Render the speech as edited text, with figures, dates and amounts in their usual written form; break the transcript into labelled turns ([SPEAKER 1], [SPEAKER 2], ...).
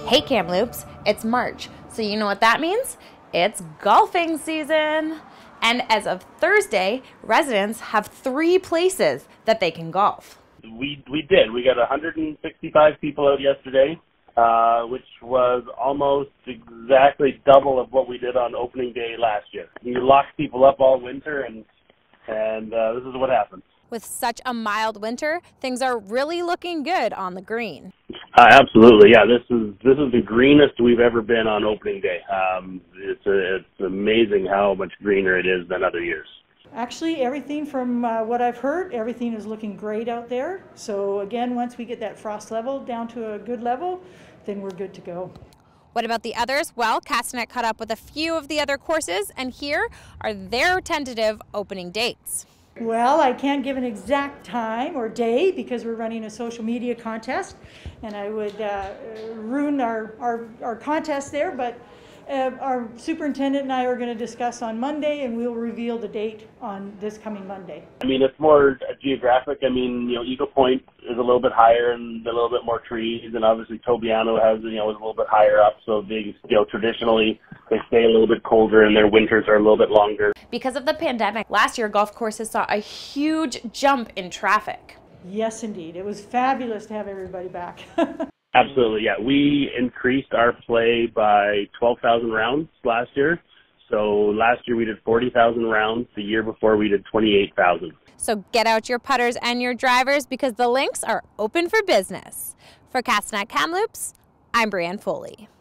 [SPEAKER 1] Hey Kamloops, it's March, so you know what that means? It's golfing season! And as of Thursday, residents have 3 places that they can golf.
[SPEAKER 2] We did. We got 165 people out yesterday, which was almost exactly double of what we did on opening day last year. We locked people up all winter, and this is what happened.
[SPEAKER 1] With such a mild winter, things are really looking good on the green.
[SPEAKER 2] Absolutely, yeah. This is the greenest we've ever been on opening day. It's amazing how much greener it is than other years.
[SPEAKER 3] Actually, everything from what I've heard, everything is looking great out there. So again, once we get that frost level down to a good level, then we're good to go.
[SPEAKER 1] What about the others? Well, Castanet caught up with a few of the other courses, and here are their tentative opening dates.
[SPEAKER 3] Well, I can't give an exact time or day because we're running a social media contest, and I would ruin our contest there, but our superintendent and I are going to discuss on Monday, and we'll reveal the date on this coming Monday.
[SPEAKER 2] I mean, it's more geographic. I mean, Eagle Point is a little bit higher and a little bit more trees, and obviously Tobiano has, is a little bit higher up, so they, traditionally they stay a little bit colder and their winters are a little bit longer.
[SPEAKER 1] Because of the pandemic, last year golf courses saw a huge jump in traffic.
[SPEAKER 3] Yes, indeed. It was fabulous to have everybody back.
[SPEAKER 2] Absolutely, yeah. We increased our play by 12,000 rounds last year. So last year we did 40,000 rounds. The year before we did 28,000.
[SPEAKER 1] So get out your putters and your drivers because the links are open for business. For Castanet Kamloops, I'm Brianne Foley.